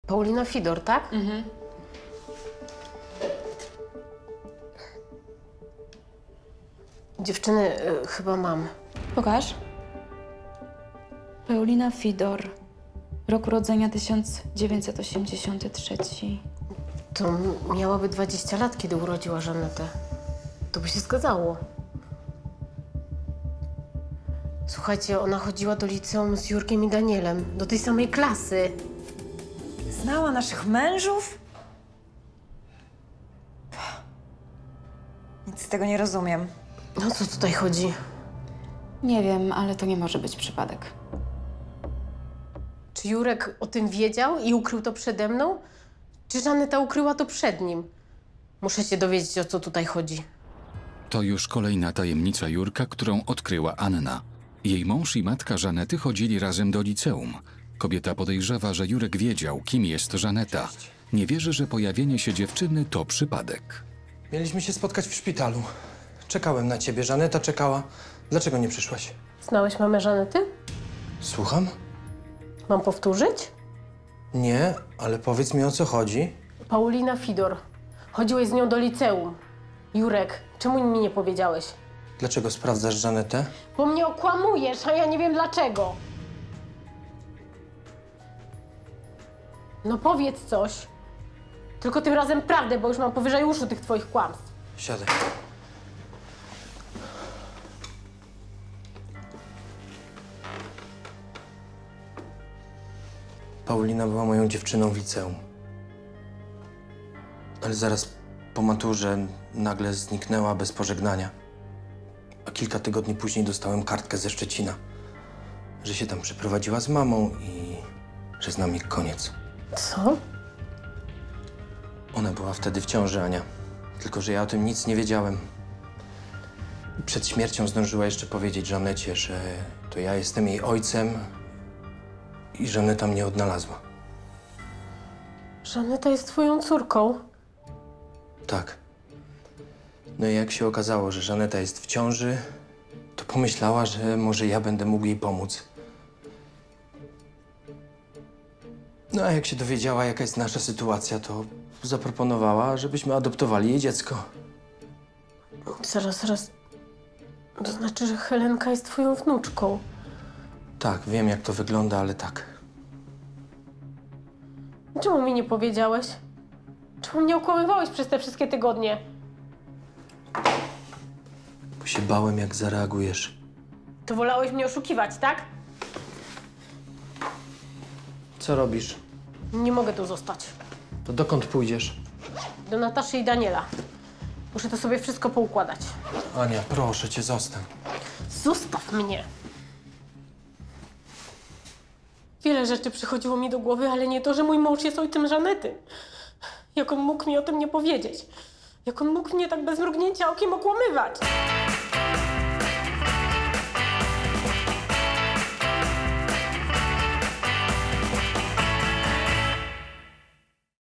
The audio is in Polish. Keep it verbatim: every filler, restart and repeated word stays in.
Paulina Fidor, tak? Mhm. Dziewczyny, y, chyba mam. Pokaż. Paulina Fidor. Rok urodzenia tysiąc dziewięćset osiemdziesiąty trzeci. To m- miałaby dwadzieścia lat, kiedy urodziła Żanetę. To by się zgadzało. Słuchajcie, ona chodziła do liceum z Jurkiem i Danielem. Do tej samej klasy. Znała naszych mężów? Nic z tego nie rozumiem. O co tutaj chodzi? Nie wiem, ale to nie może być przypadek. Czy Jurek o tym wiedział i ukrył to przede mną? Czy Żaneta ukryła to przed nim? Muszę się dowiedzieć, o co tutaj chodzi. To już kolejna tajemnica Jurka, którą odkryła Anna. Jej mąż i matka Żanety chodzili razem do liceum. Kobieta podejrzewa, że Jurek wiedział, kim jest Żaneta. Nie wierzy, że pojawienie się dziewczyny to przypadek. Mieliśmy się spotkać w szpitalu. Czekałem na ciebie, Żaneta czekała. Dlaczego nie przyszłaś? Znałeś mamę Żanety? Słucham? Mam powtórzyć? Nie, ale powiedz mi, o co chodzi. Paulina Fidor. Chodziłeś z nią do liceum. Jurek, czemu mi nie powiedziałeś? Dlaczego sprawdzasz Żanetę? Bo mnie okłamujesz, a ja nie wiem dlaczego. No powiedz coś. Tylko tym razem prawdę, bo już mam powyżej uszu tych twoich kłamstw. Siadaj. Paulina była moją dziewczyną w liceum. Ale zaraz po maturze nagle zniknęła bez pożegnania. A kilka tygodni później dostałem kartkę ze Szczecina, że się tam przeprowadziła z mamą i że z nami koniec. Co? Ona była wtedy w ciąży, Ania. Tylko że ja o tym nic nie wiedziałem. Przed śmiercią zdążyła jeszcze powiedzieć Żanecie, że to ja jestem jej ojcem i Żaneta mnie odnalazła. Żaneta jest twoją córką. Tak. No i jak się okazało, że Żaneta jest w ciąży, to pomyślała, że może ja będę mógł jej pomóc. No a jak się dowiedziała, jaka jest nasza sytuacja, to zaproponowała, żebyśmy adoptowali jej dziecko. Zaraz, zaraz. To znaczy, że Helenka jest twoją wnuczką. Tak, wiem, jak to wygląda, ale tak. Czemu mi nie powiedziałeś? Czemu mnie okłamywałeś przez te wszystkie tygodnie? Bo się bałem, jak zareagujesz. To wolałeś mnie oszukiwać, tak? Co robisz? Nie mogę tu zostać. To dokąd pójdziesz? Do Nataszy i Daniela. Muszę to sobie wszystko poukładać. Ania, proszę cię, zostań. Zostaw mnie! Wiele rzeczy przychodziło mi do głowy, ale nie to, że mój mąż jest ojcem Żanety. Jak on mógł mi o tym nie powiedzieć? Jak on mógł mnie tak bez mrugnięcia okiem okłamywać?